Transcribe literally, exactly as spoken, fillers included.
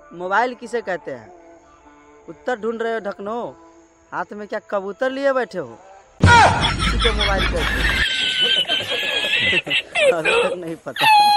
Mobile किसे कहते हैं? उत्तर ढूंढ रहे हो ढकनो? हाथ में क्या कबूतर लिए बैठे हो? इसी को मोबाइल कहते हैं। अभी तक नहीं पता।